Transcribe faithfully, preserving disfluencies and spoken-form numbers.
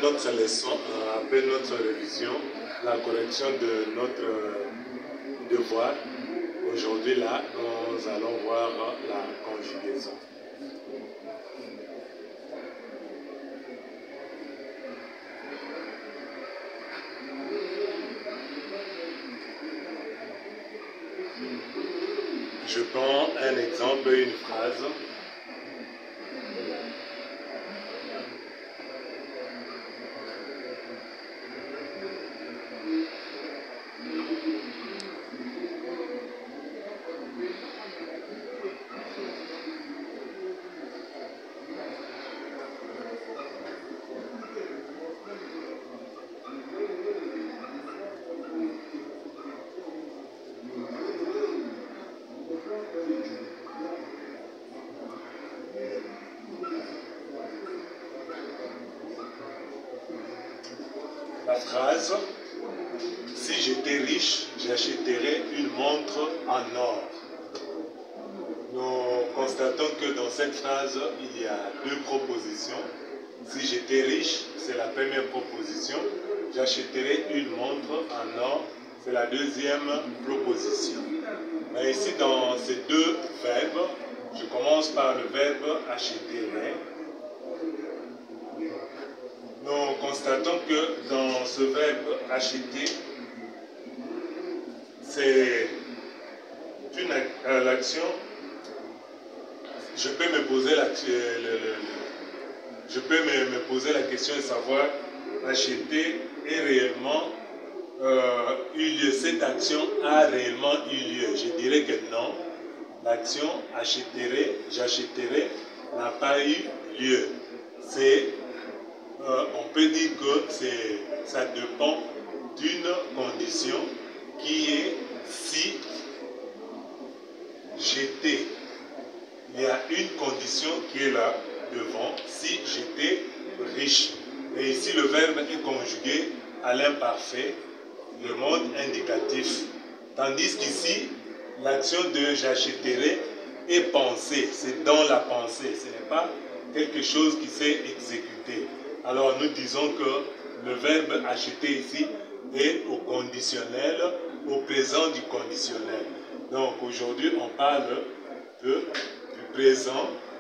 notre leçon, après notre révision, la correction de notre devoir. Aujourd'hui, là, nous allons voir la conjugaison. Je prends un exemple, une phrase. La phrase, si j'étais riche, j'achèterais une montre en or. Nous constatons que dans cette phrase, il y a deux propositions. Si j'étais riche, c'est la première proposition. J'achèterais une montre en or, c'est la deuxième proposition. Mais ici, dans ces deux verbes, je commence par le verbe achèterais. Nous constatons que dans ce verbe acheter, c'est une euh, l'action. Je peux me poser la, le, le, je peux me, me poser la question de savoir acheter est réellement euh, eu lieu. Cette action a réellement eu lieu. Je dirais que non. L'action achèterait, j'achèterais n'a pas eu lieu. C'est Euh, on peut dire que ça dépend d'une condition qui est si j'étais. Il y a une condition qui est là devant, si j'étais riche. Et ici le verbe est conjugué à l'imparfait, le mode indicatif. Tandis qu'ici, l'action de j'achèterai est pensée, c'est dans la pensée, ce n'est pas quelque chose qui s'est exécuté. Alors nous disons que le verbe acheter ici est au conditionnel, au présent du conditionnel. Donc aujourd'hui on parle de, du présent